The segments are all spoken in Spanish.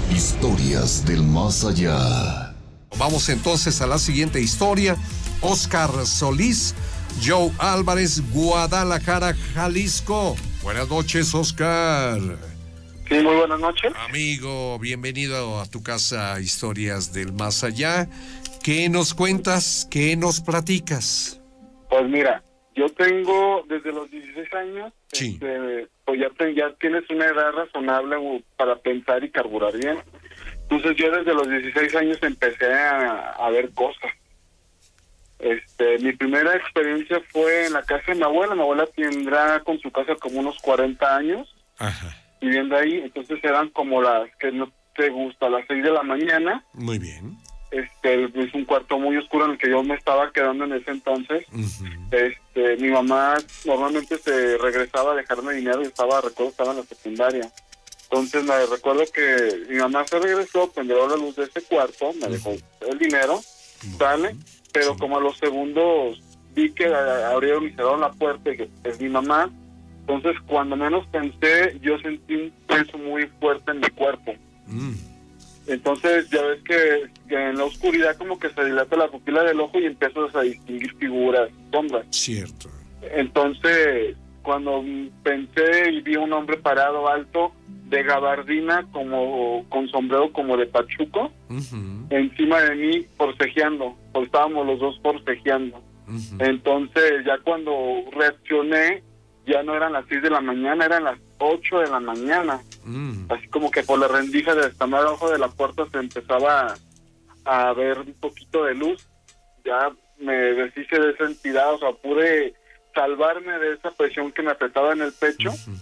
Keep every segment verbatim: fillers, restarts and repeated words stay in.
Historias del más allá. Vamos entonces a la siguiente historia. Oscar Solís, Joe Álvarez, Guadalajara, Jalisco. Buenas noches, Oscar. Sí, muy buenas noches. Amigo, bienvenido a tu casa Historias del Más Allá. ¿Qué nos cuentas? ¿Qué nos platicas? Pues mira, yo tengo desde los dieciséis años, sí. este, pues ya, te, ya tienes una edad razonable para pensar y carburar bien. Entonces yo desde los dieciséis años empecé a, a ver cosas. Este, mi primera experiencia fue en la casa de mi abuela. Mi abuela tendrá con su casa como unos cuarenta años. Ajá. Viviendo ahí, entonces eran como las que no te gusta, las seis de la mañana. Muy bien. Este, es un cuarto muy oscuro en el que yo me estaba quedando en ese entonces. Uh-huh. Este, mi mamá normalmente se regresaba a dejarme dinero y estaba, recuerdo, estaba en la secundaria. Entonces me recuerdo que mi mamá se regresó, prendió la luz de ese cuarto, me uh-huh. dejó el dinero, uh-huh. sale, pero sí. como a los segundos vi que abrieron y cerraron la puerta y que es mi mamá. Entonces cuando menos pensé, yo sentí un peso muy fuerte en mi cuerpo. Uh-huh. Entonces ya ves que, que en la oscuridad como que se dilata la pupila del ojo y empiezas a distinguir figuras, sombras. Cierto. Entonces cuando pensé y vi a un hombre parado alto de gabardina como con sombrero como de pachuco, uh-huh. encima de mí forcejeando, pues estábamos los dos forcejeando. Uh-huh. Entonces ya cuando reaccioné ya no eran las seis de la mañana, eran las ocho de la mañana. Mm. Así como que por la rendija de esta abajo de la puerta se empezaba a, a ver un poquito de luz. Ya me deshice de esa entidad, o sea, pude salvarme de esa presión que me apretaba en el pecho. Uh-huh.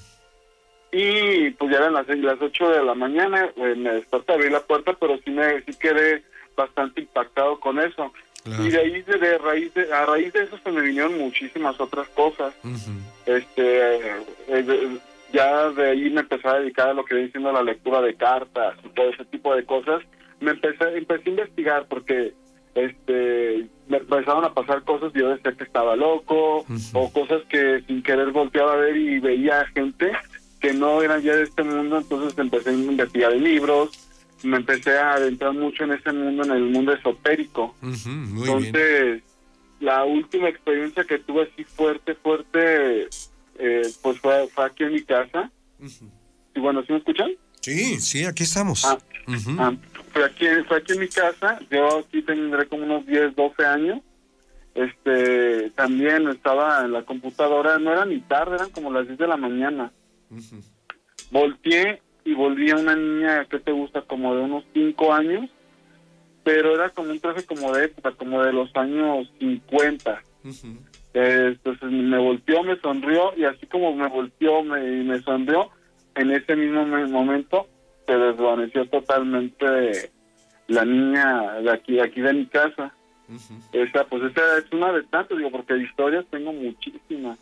Y pues ya eran las seis, las ocho de la mañana, eh, me desperté, abrí la puerta, pero sí me sí quedé bastante impactado con eso. Claro. Y de ahí, de, de raíz de, a raíz de eso se me vinieron muchísimas otras cosas. Uh-huh. Este, eh, eh, ya de ahí me empecé a dedicar a lo que viene siendo la lectura de cartas y todo ese tipo de cosas. Me empecé, empecé a investigar porque este me empezaron a pasar cosas y yo decía que estaba loco, uh-huh. o cosas que sin querer volteaba a ver y veía gente que no eran ya de este mundo. Entonces empecé a investigar en libros, me empecé a adentrar mucho en ese mundo, en el mundo esotérico. Uh-huh, muy Entonces, bien. La última experiencia que tuve así fuerte, fuerte, eh, pues fue, fue aquí en mi casa. Uh-huh. Y bueno, ¿sí me escuchan? Sí, sí, aquí estamos. Ah, uh-huh. ah, fue, aquí, fue aquí en mi casa. Yo aquí tendré como unos diez, doce años. Este, también estaba en la computadora, no era ni tarde, eran como las diez de la mañana. Uh-huh. Volteé y volví a una niña que te gusta como de unos cinco años, pero era como un traje como de época, como de los años cincuenta. Uh-huh. Eh, entonces me volteó, me sonrió, y así como me volteó me, me sonrió, en ese mismo momento se desvaneció totalmente la niña de aquí, de aquí de mi casa. Uh-huh. Esa, pues esa es una de tantas, digo, porque historias tengo muchísimas.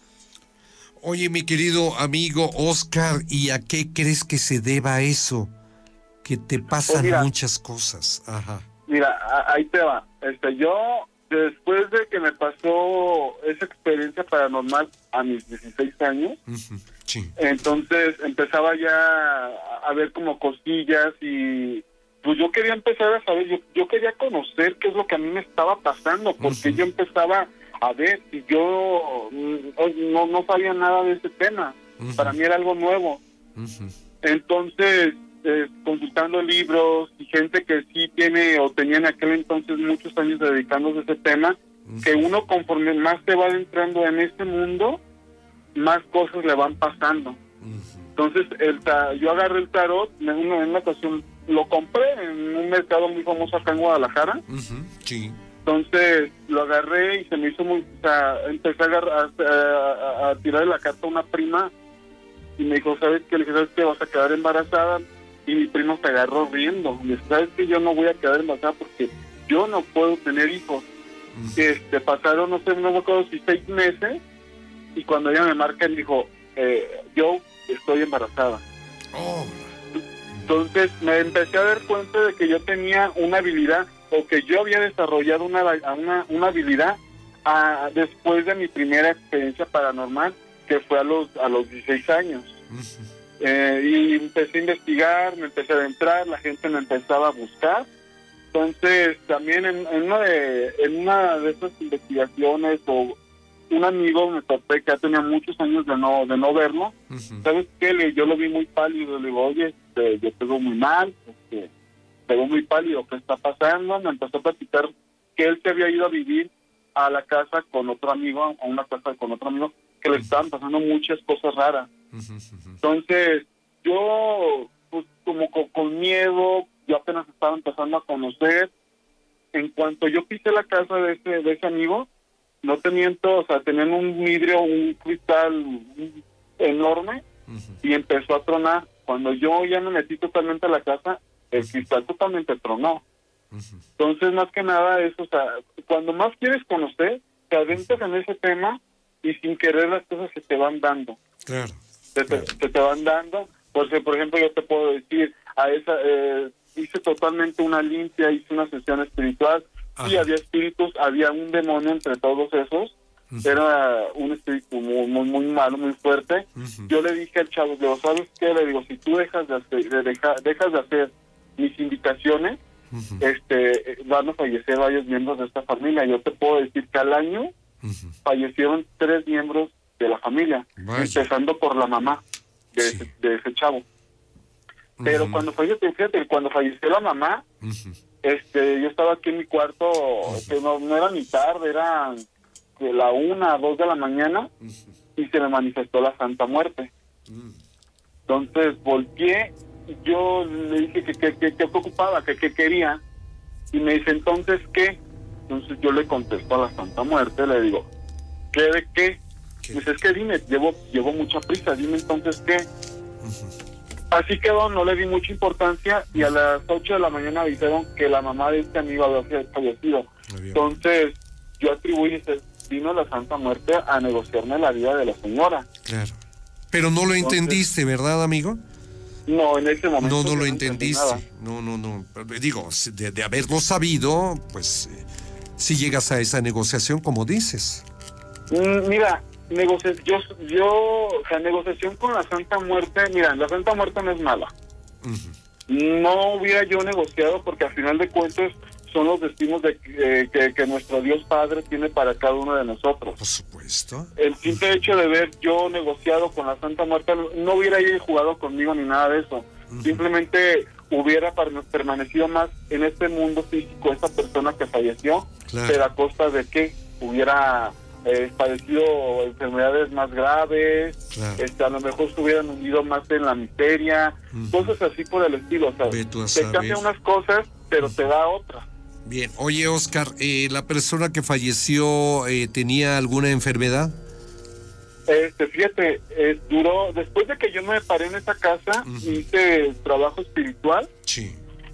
Oye, mi querido amigo Oscar, ¿y a qué crees que se deba eso? Que te pasan pues mira, muchas cosas. Ajá. Mira, a, ahí te va. Este, yo, después de que me pasó esa experiencia paranormal a mis dieciséis años, uh-huh. sí. entonces empezaba ya a ver como cosillas y pues yo quería empezar a saber, yo, yo quería conocer qué es lo que a mí me estaba pasando, porque uh-huh. yo empezaba a ver y yo no, no sabía nada de ese tema. Uh-huh. Para mí era algo nuevo. Uh-huh. Entonces, eh, consultando libros y gente que sí tiene o tenía en aquel entonces muchos años dedicándose a ese tema, uh-huh. que uno conforme más se va adentrando en este mundo, más cosas le van pasando. Uh-huh. Entonces, el ta- yo agarré el tarot, en una, en una ocasión lo compré en un mercado muy famoso acá en Guadalajara. Uh-huh. Sí. Entonces lo agarré y se me hizo muy... O sea, empecé a, agarrar, a, a, a tirar la carta a una prima y me dijo, ¿sabes qué? Le dije, ¿sabes qué? Vas a quedar embarazada. Y mi prima se agarró riendo. Me dijo, ¿sabes qué? Yo no voy a quedar embarazada porque yo no puedo tener hijos. Uh-huh. Este, pasaron, no sé, no me acuerdo si seis meses, y cuando ella me marca, me dijo, eh, yo estoy embarazada. Oh. Entonces me empecé a dar cuenta de que yo tenía una habilidad, o que yo había desarrollado una, una, una habilidad a, después de mi primera experiencia paranormal, que fue a los a los dieciséis años. Uh-huh. Eh, y empecé a investigar, me empecé a adentrar, la gente me empezaba a buscar. Entonces, también en, en, una, de, en una de esas investigaciones, o un amigo me topé que ya tenía muchos años de no de no verlo. Uh-huh. ¿Sabes qué? Le, yo lo vi muy pálido, le digo, oye, este, yo te veo muy mal, este, te veo muy pálido, ¿qué está pasando? Me empezó a platicar que él se había ido a vivir a la casa con otro amigo, a una casa con otro amigo, que le estaban pasando muchas cosas raras. Uh-huh. Entonces, yo, pues, como con, con miedo, yo apenas estaba empezando a conocer. En cuanto yo pisé la casa de ese, de ese amigo, no te miento, o sea, tenían un vidrio, un cristal enorme, uh-huh. y empezó a tronar. Cuando yo ya me metí totalmente a la casa, el uh-huh. cristal totalmente tronó. Uh-huh. Entonces, más que nada, eso, o sea, cuando más quieres conocer, te adentras uh-huh. en ese tema y sin querer las cosas se te van dando. Claro. Se te, claro. se te van dando. Porque, por ejemplo, yo te puedo decir, a esa eh, hice totalmente una limpia, hice una sesión espiritual. Ajá. Sí, había espíritus, había un demonio entre todos esos. Uh-huh. Era un espíritu muy, muy, muy malo, muy fuerte. Uh-huh. Yo le dije al chavo, le digo, ¿sabes qué? Le digo, si tú dejas de hacer, de deja, dejas de hacer mis indicaciones, uh-huh. este, van a fallecer varios miembros de esta familia. Yo te puedo decir que al año uh-huh. fallecieron tres miembros de la familia, Vaya. empezando por la mamá de, sí. ese, de ese chavo. Pero uh-huh. cuando falleció, fíjate, cuando falleció la mamá, uh-huh. este, yo estaba aquí en mi cuarto, uh-huh. que no, no era ni tarde, era de la una, dos de la mañana, uh-huh. y se me manifestó la Santa Muerte. Uh-huh. Entonces volteé, y yo le dije que qué que, que preocupaba, que qué quería, y me dice, ¿entonces qué? Entonces yo le contesto a la Santa Muerte, le digo, ¿qué de qué? ¿Qué? Pues es que dime, llevo, llevo mucha prisa, dime entonces qué. Uh-huh. Así quedó, no le di mucha importancia, y a las ocho de la mañana dijeron que la mamá de este amigo había fallecido. Entonces yo atribuí, vino la Santa Muerte a negociarme la vida de la señora. Claro. Pero no lo Entonces, entendiste, ¿verdad, amigo? No, en ese momento. No, no lo no entendiste. No, no, no. Digo, de, de haberlo sabido, pues eh, si llegas a esa negociación, como dices. Mm, mira, negocia yo, yo, o sea, negociación con la Santa Muerte, mira, la Santa Muerte no es mala. Uh-huh. No hubiera yo negociado porque al final de cuentas son los destinos de, eh, que, que nuestro Dios Padre tiene para cada uno de nosotros. Por supuesto. El simple hecho de haber yo negociado con la Santa Muerte no hubiera ella jugado conmigo ni nada de eso. Uh-huh. Simplemente hubiera permanecido más en este mundo físico esta persona que falleció, claro. pero a costa de que hubiera eh, padecido enfermedades más graves, claro. este, a lo mejor se hubieran hundido más en la miseria, uh-huh. cosas así por el estilo. O sea, te cambia unas cosas, pero uh-huh. te da otras. Bien, oye Oscar, eh, ¿la persona que falleció eh, tenía alguna enfermedad? Este, fíjate, eh, duró, después de que yo me paré en esa casa, uh-huh. hice trabajo espiritual, sí.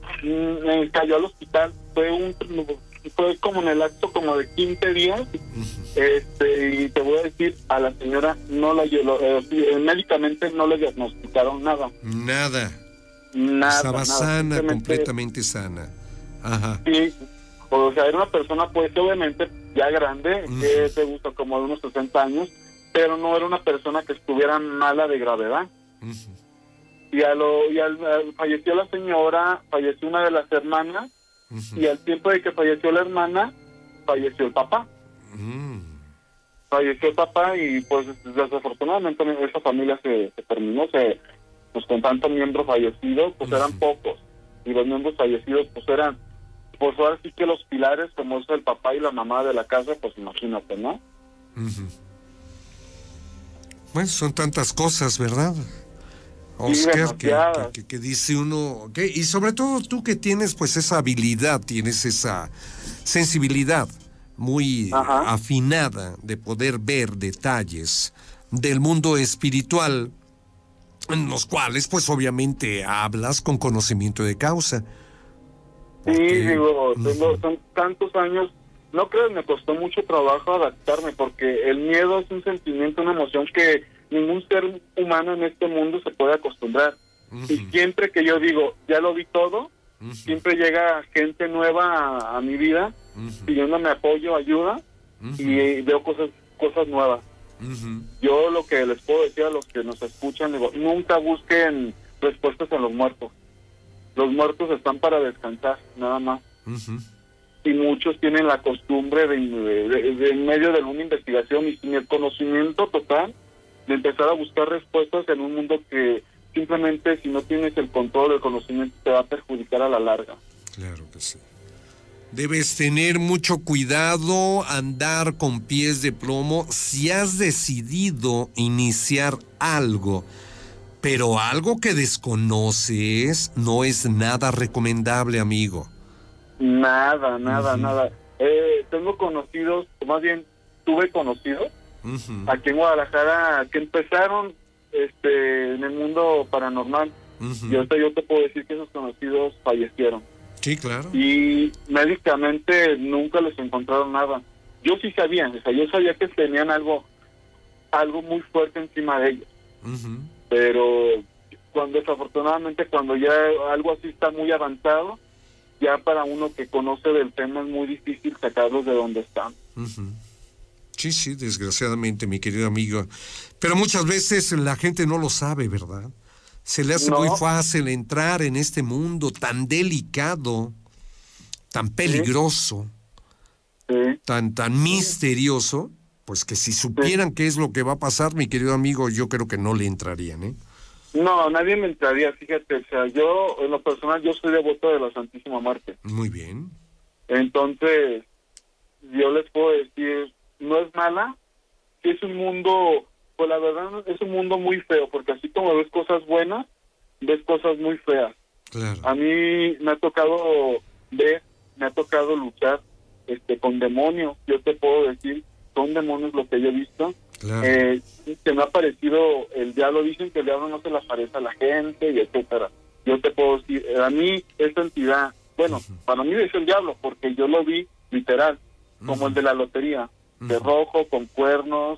me cayó al hospital, fue un fue como en el acto como de quince días, uh-huh. este, y te voy a decir, a la señora no la eh, médicamente no le diagnosticaron nada. Nada. Nada. Estaba nada, sana, completamente sana. Ajá. Sí, o sea, era una persona pues obviamente ya grande, uh-huh. que te gusta como de unos sesenta años, pero no era una persona que estuviera mala de gravedad. Uh-huh. Y, a lo, y al, al, falleció la señora, falleció una de las hermanas, uh-huh. y al tiempo de que falleció la hermana, falleció el papá. Uh-huh. Falleció el papá y pues desafortunadamente esa familia se, se terminó, se, pues con tantos miembros fallecidos, pues uh-huh. eran pocos. Y los miembros fallecidos pues eran, pues ahora sí que los pilares, como es el papá y la mamá de la casa, pues imagínate, ¿no? Uh-huh. Bueno, son tantas cosas, ¿verdad? Oscar, sí, que, que, que, que dice uno, que, y sobre todo tú que tienes pues esa habilidad, tienes esa sensibilidad muy Ajá. afinada de poder ver detalles del mundo espiritual, en los cuales pues obviamente hablas con conocimiento de causa. Porque, sí, digo, tengo, son tantos años, no creo que me costó mucho trabajo adaptarme, porque el miedo es un sentimiento, una emoción que ningún ser humano en este mundo se puede acostumbrar. Uh-huh. Y siempre que yo digo, ya lo vi todo, uh-huh. siempre llega gente nueva a, a mi vida, uh-huh. pidiéndome apoyo, ayuda, uh-huh. y, y veo cosas cosas nuevas. Uh-huh. Yo lo que les puedo decir a los que nos escuchan, digo, nunca busquen respuestas en los muertos. Los muertos están para descansar, nada más. Uh-huh. Y muchos tienen la costumbre de, de, de, de en medio de una investigación y sin el conocimiento total, de empezar a buscar respuestas en un mundo que simplemente, si no tienes el control, el conocimiento, te va a perjudicar a la larga. Claro que sí. Debes tener mucho cuidado, andar con pies de plomo si has decidido iniciar algo, pero algo que desconoces no es nada recomendable, amigo. Nada, nada, uh-huh. nada. Eh, tengo conocidos, o más bien tuve conocidos uh-huh. aquí en Guadalajara que empezaron este en el mundo paranormal uh-huh. y ahorita yo te puedo decir que esos conocidos fallecieron. Sí, claro. Y médicamente nunca les encontraron nada. Yo sí sabía, o sea, yo sabía que tenían algo algo muy fuerte encima de ellos. Uh-huh. Pero cuando desafortunadamente cuando ya algo así está muy avanzado, ya para uno que conoce del tema es muy difícil sacarlos de donde están. Uh-huh. Sí, sí, desgraciadamente, mi querido amigo. Pero muchas veces la gente no lo sabe, ¿verdad? Se le hace no. muy fácil entrar en este mundo tan delicado, tan peligroso, sí. Sí. tan tan misterioso, pues que si supieran sí. qué es lo que va a pasar, mi querido amigo, yo creo que no le entrarían, ¿eh? No, nadie me entraría, fíjate, o sea, yo, en lo personal, yo soy devoto de la Santísima Muerte. Muy bien. Entonces, yo les puedo decir, no es mala, sí es un mundo... Pues la verdad es un mundo muy feo, porque así como ves cosas buenas, ves cosas muy feas. Claro. A mí me ha tocado ver, me ha tocado luchar este con demonios. Yo te puedo decir, son demonios lo que yo he visto. Claro. Eh, que me ha parecido el diablo, dicen que el diablo no se le aparece a la gente, y etcétera. Yo te puedo decir, a mí esta entidad, bueno, uh-huh. para mí es el diablo, porque yo lo vi literal, como uh-huh. el de la lotería, uh-huh. de rojo, con cuernos.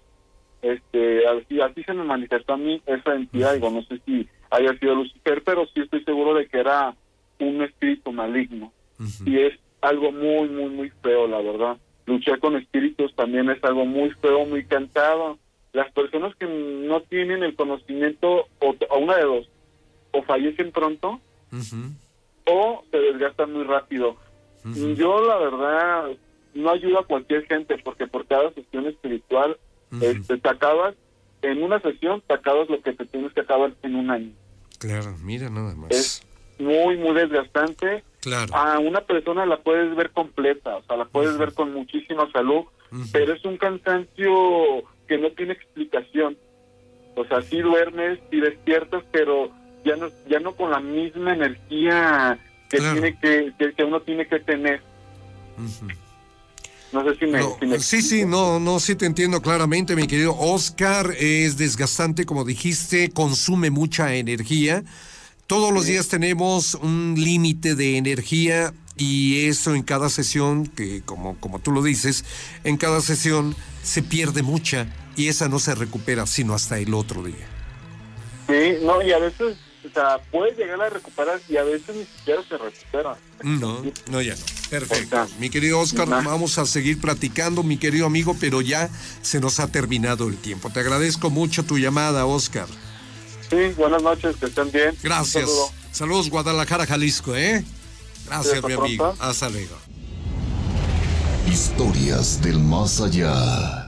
Este, así, así se me manifestó a mí esa entidad, digo, no sé si haya sido Lucifer, pero sí estoy seguro de que era un espíritu maligno. Uh-huh. Y es algo muy, muy, muy feo, la verdad. Luchar con espíritus también es algo muy feo, muy cansado. Las personas que no tienen el conocimiento, o, o una de dos, o fallecen pronto, uh-huh. o se desgastan muy rápido. Uh-huh. Yo, la verdad, no ayudo a cualquier gente, porque por cada sesión espiritual, Este, te acabas, en una sesión te acabas lo que te tienes que acabar en un año. Claro, mira nada más. Es muy, muy desgastante. Claro. A una persona la puedes ver completa, o sea, la puedes uh-huh. ver con muchísima salud, uh-huh. pero es un cansancio que no tiene explicación. O sea, sí duermes, sí despiertas, pero ya no, ya no con la misma energía que claro. tiene que, que, que uno tiene que tener. Uh-huh. No sé si me, no, si me sí, sí, no, no, sí te entiendo claramente, mi querido Oscar. Es desgastante, como dijiste, consume mucha energía. Todos los sí. días tenemos un límite de energía y eso en cada sesión, que como, como tú lo dices, en cada sesión se pierde mucha y esa no se recupera sino hasta el otro día. Sí, no, y a veces, o sea, puedes llegar a recuperar y a veces ni siquiera se recupera. No, no, ya no. Perfecto. Mi querido Oscar, vamos a seguir platicando, mi querido amigo, pero ya se nos ha terminado el tiempo. Te agradezco mucho tu llamada, Oscar. Sí, buenas noches, que estén bien. Gracias. Saludos, Guadalajara, Jalisco, ¿eh? Gracias, sí, mi amigo. Hasta luego. Historias del más allá.